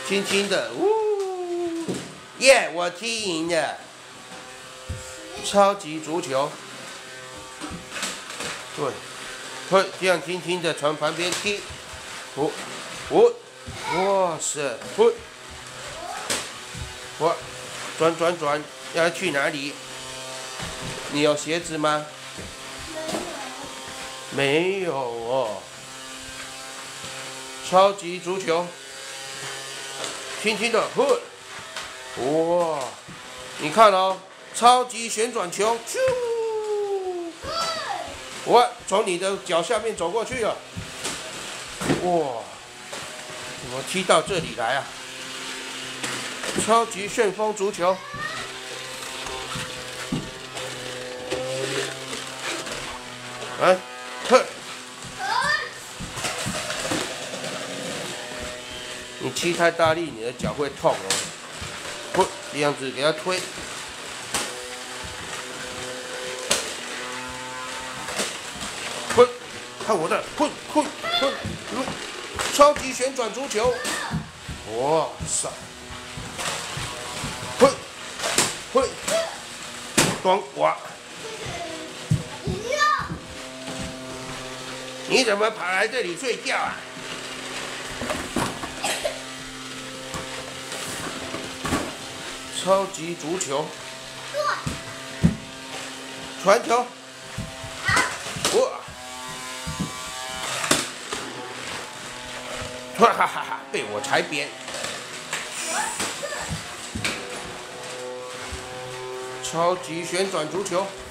轻轻的，呜，耶！我踢赢了。超级足球，对，会这样轻轻的从旁边踢，哇塞，哇，转，要去哪里？你有鞋子吗？没有哦。超级足球，轻轻的，哇，你看哦，超级旋转球，咻，我从你的脚下面走过去了，哇，怎么踢到这里来啊？超级旋风足球，来，你踢太大力，你的脚会痛哦。这样子给它推。看我的，超级旋转足球，哇塞，端哇！你怎么跑来这里睡觉啊？超级足球，传球，哇！哈哈哈！被我踩扁。超级旋转足球。